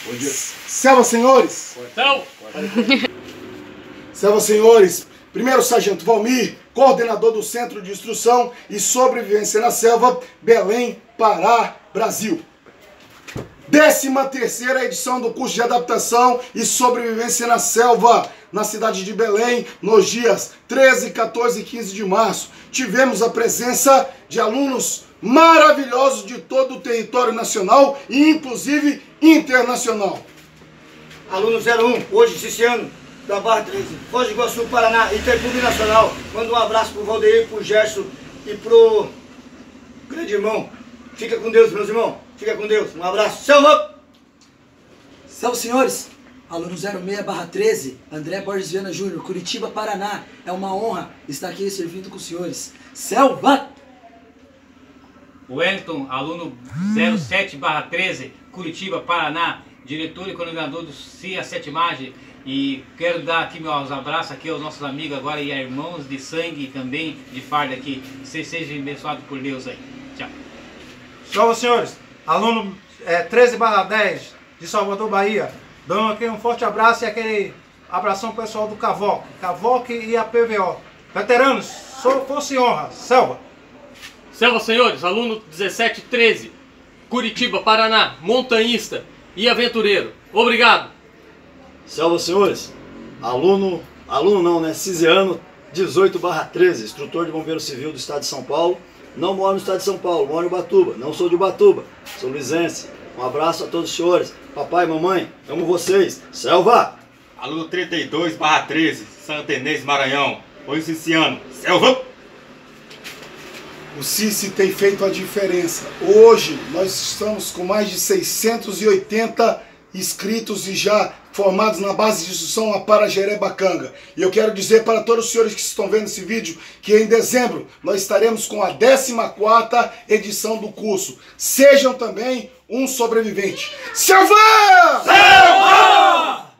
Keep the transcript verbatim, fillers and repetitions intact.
Bom dia. Selva, senhores! Então. Selva, senhores! Primeiro Sargento Valmir, coordenador do Centro de Instrução e Sobrevivência na Selva, Belém, Pará, Brasil. décima terceira edição do curso de adaptação e sobrevivência na selva, na cidade de Belém, nos dias treze, quatorze e quinze de março. Tivemos a presença de alunos maravilhosos de todo o território nacional e inclusive internacional. Aluno zero um, hoje, Ciciano, da Barra treze, Foz do Iguaçu, Paraná, Interclube Nacional. Manda um abraço pro Valdeir, pro Gerson e pro grande irmão. Fica com Deus, meus irmãos. Fica com Deus. Um abraço. Selva! Salve, senhores! Aluno zero seis barra treze, André Borges Viana Júnior, Curitiba, Paraná. É uma honra estar aqui servindo com os senhores. Selva! Wellington, aluno zero sete barra treze, Curitiba, Paraná, diretor e coordenador do C I A Setimagem. E quero dar aqui meus abraços aqui aos nossos amigos agora e irmãos de sangue e também de farda aqui. Vocês sejam abençoados por Deus aí. Tchau. Salve, senhores! Aluno é, treze barra dez de Salvador, Bahia. Dando aqui um forte abraço e aquele abração pessoal do Cavoc. Cavoc e a P V O. Veteranos, sou força e honra. Selva! Selva, senhores, aluno dezessete treze, Curitiba, Paraná, montanhista e aventureiro. Obrigado. Selva, senhores, aluno, aluno não, né, Cisiano, dezoito barra treze, instrutor de bombeiro civil do estado de São Paulo. Não moro no estado de São Paulo, moro em Ubatuba, não sou de Ubatuba, sou luizense. Um abraço a todos os senhores, papai, mamãe, amo vocês. Selva! Aluno trinta e dois barra treze, Santa Inês, Maranhão, oi, Ciciano, Selva! O Cici tem feito a diferença. Hoje nós estamos com mais de seiscentos e oitenta inscritos e já formados na base de instrução Aparajerebacanga. E eu quero dizer para todos os senhores que estão vendo esse vídeo que em dezembro nós estaremos com a décima quarta edição do curso. Sejam também um sobrevivente. Selva! Selva!